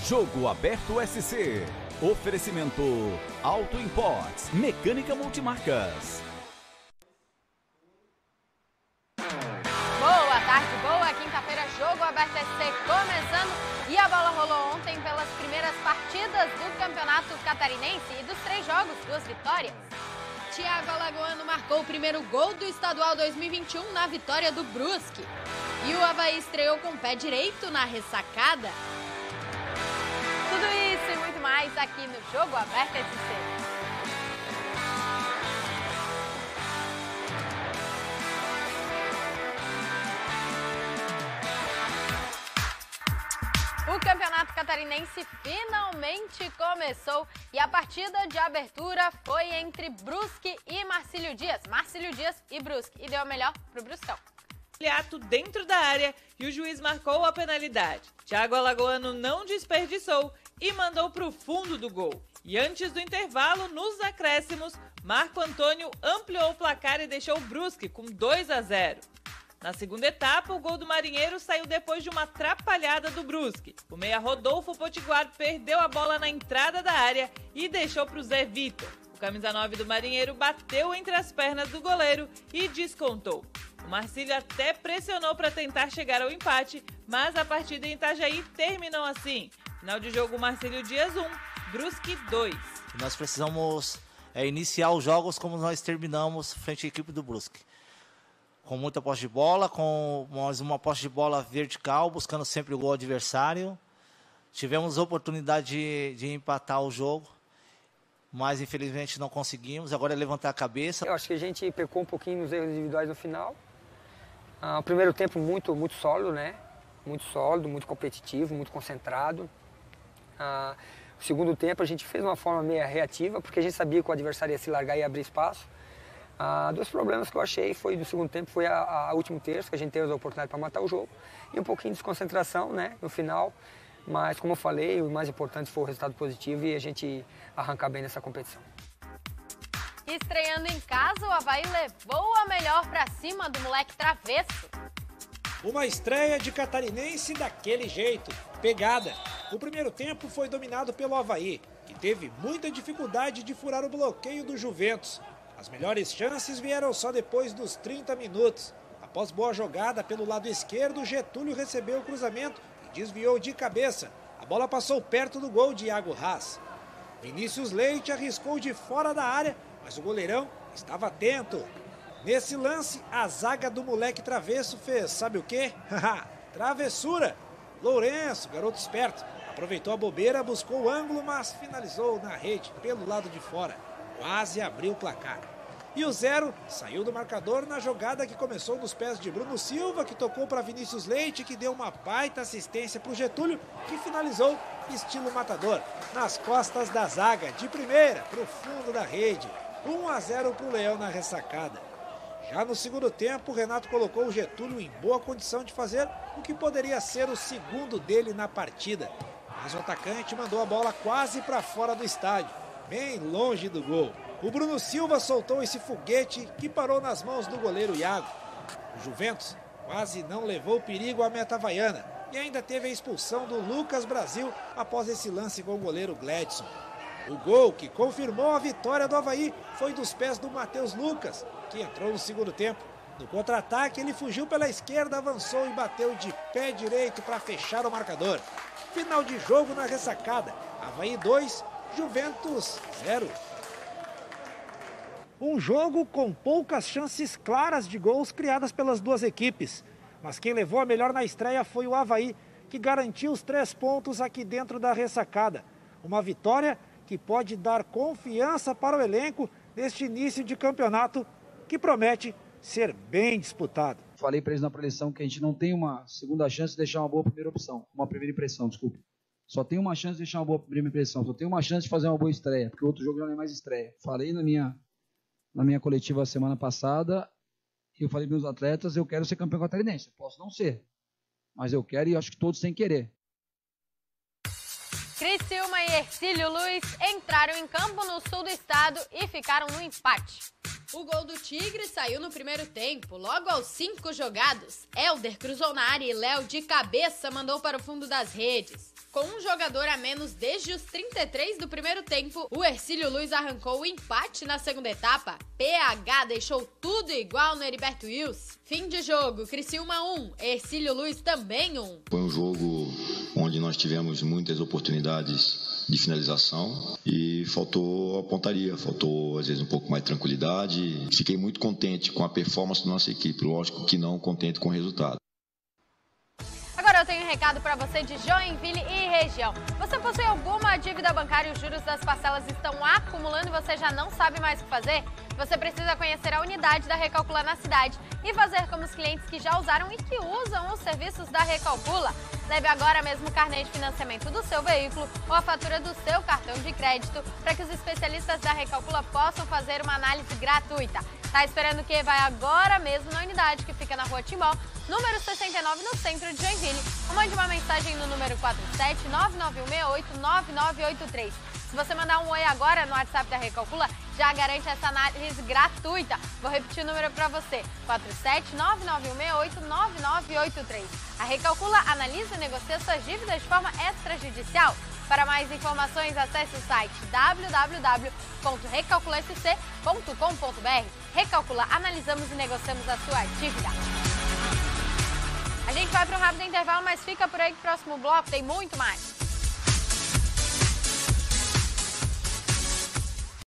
Jogo Aberto SC. Oferecimento Auto Imports, Mecânica Multimarcas. Boa tarde, boa quinta-feira, Jogo Aberto SC começando. E a bola rolou ontem pelas primeiras partidas do Campeonato Catarinense e dos 3 jogos, 2 vitórias. Thiago Alagoano marcou o primeiro gol do Estadual 2021 na vitória do Brusque. E o Avaí estreou com o pé direito na ressacada. Tudo isso e muito mais aqui no Jogo Aberto SC. O Campeonato Catarinense finalmente começou e a partida de abertura foi entre Brusque e Marcílio Dias. Marcílio Dias e Brusque. E deu a melhor pro Bruscão. Ato dentro da área e o juiz marcou a penalidade. Thiago Alagoano não desperdiçou e mandou para o fundo do gol. E antes do intervalo, nos acréscimos, Marco Antônio ampliou o placar e deixou o Brusque com 2-0. Na segunda etapa, o gol do Marinheiro saiu depois de uma atrapalhada do Brusque. O meia Rodolfo Potiguar perdeu a bola na entrada da área e deixou para o Zé Vitor. O camisa 9 do Marinheiro bateu entre as pernas do goleiro e descontou. O Marcílio até pressionou para tentar chegar ao empate, mas a partida em Itajaí terminou assim. Final de jogo, Marcílio Dias 1, Brusque 2. Nós precisamos iniciar os jogos como nós terminamos frente à equipe do Brusque. Com muita posse de bola, com mais uma posse de bola vertical, buscando sempre o gol adversário. Tivemos a oportunidade de empatar o jogo, mas infelizmente não conseguimos. Agora é levantar a cabeça. Eu acho que a gente pecou um pouquinho nos erros individuais no final. O primeiro tempo muito sólido, né? Muito sólido, muito competitivo, muito concentrado. O segundo tempo a gente fez de uma forma meio reativa, porque a gente sabia que o adversário ia se largar e abrir espaço. Dois problemas que eu achei foi do segundo tempo foi a último terço, que a gente teve a oportunidade para matar o jogo, e um pouquinho de desconcentração, né, no final. Mas, como eu falei, o mais importante foi o resultado positivo e a gente arrancar bem nessa competição. Estreando em casa, o Avaí levou a melhor pra cima do moleque travesso. Uma estreia de catarinense daquele jeito, pegada. O primeiro tempo foi dominado pelo Avaí, que teve muita dificuldade de furar o bloqueio do Juventus. As melhores chances vieram só depois dos 30 minutos. Após boa jogada pelo lado esquerdo, Getúlio recebeu o cruzamento e desviou de cabeça. A bola passou perto do gol de Iago Haas. Vinícius Leite arriscou de fora da área, mas o goleirão estava atento. Nesse lance, a zaga do moleque travesso fez, sabe o quê? Travessura! Lourenço, garoto esperto, aproveitou a bobeira, buscou o ângulo, mas finalizou na rede, pelo lado de fora. Quase abriu o placar. E o 0 saiu do marcador na jogada que começou nos pés de Bruno Silva, que tocou para Vinícius Leite, que deu uma baita assistência para o Getúlio, que finalizou estilo matador, nas costas da zaga, de primeira, para o fundo da rede. 1-0 para o Leão na ressacada. Já no segundo tempo, o Renato colocou o Getúlio em boa condição de fazer o que poderia ser o segundo dele na partida. Mas o atacante mandou a bola quase para fora do estádio, bem longe do gol. O Bruno Silva soltou esse foguete que parou nas mãos do goleiro Iago. O Juventus quase não levou perigo à meta havaiana e ainda teve a expulsão do Lucas Brasil após esse lance com o goleiro Gledson. O gol que confirmou a vitória do Avaí foi dos pés do Matheus Lucas, que entrou no segundo tempo. No contra-ataque, ele fugiu pela esquerda, avançou e bateu de pé direito para fechar o marcador. Final de jogo na ressacada. Avaí 2, Juventus 0. Um jogo com poucas chances claras de gols criadas pelas duas equipes. Mas quem levou a melhor na estreia foi o Avaí, que garantiu os 3 pontos aqui dentro da ressacada. Uma vitória que pode dar confiança para o elenco neste início de campeonato, que promete ser bem disputado. Falei para eles na preleção que a gente não tem uma segunda chance de deixar uma boa primeira opção, uma primeira impressão, desculpa. Só tem uma chance de deixar uma boa primeira impressão, só tem uma chance de fazer uma boa estreia, porque o outro jogo já não é mais estreia. Falei na minha coletiva semana passada, eu falei para meus atletas, eu quero ser campeão catarinense. Posso não ser, mas eu quero e acho que todos têm que querer. Criciúma e Hercílio Luiz entraram em campo no sul do estado e ficaram no empate. O gol do Tigre saiu no primeiro tempo, logo aos 5 jogados. Hélder cruzou na área e Léo de cabeça mandou para o fundo das redes. Com um jogador a menos desde os 33 do primeiro tempo, o Hercílio Luz arrancou o empate na segunda etapa. PH deixou tudo igual no Heriberto Wilson. Fim de jogo, Criciúma 1, Hercílio Luz também 1. Foi um jogo onde nós tivemos muitas oportunidades de finalização e faltou a pontaria, faltou às vezes um pouco mais de tranquilidade. Fiquei muito contente com a performance da nossa equipe, lógico que não contente com o resultado. Agora eu tenho um recado para você de Joinville e região. Você possui alguma dívida bancária e os juros das parcelas estão acumulando e você já não sabe mais o que fazer? Você precisa conhecer a unidade da Recalcula na cidade e fazer como os clientes que já usaram e que usam os serviços da Recalcula. Leve agora mesmo o carnê de financiamento do seu veículo ou a fatura do seu cartão de crédito para que os especialistas da Recalcula possam fazer uma análise gratuita. Tá esperando o quê? Vai agora mesmo na unidade que fica na Rua Timbó, número 69, no centro de Joinville. Ou mande uma mensagem no número 47991689983. Se você mandar um oi agora no WhatsApp da Recalcula, já garante essa análise gratuita. Vou repetir o número para você, 47991689983. A Recalcula analisa e negocia suas dívidas de forma extrajudicial. Para mais informações, acesse o site www.recalculasc.com.br. Recalcula, analisamos e negociamos a sua dívida. A gente vai para um rápido intervalo, mas fica por aí que o próximo bloco tem muito mais.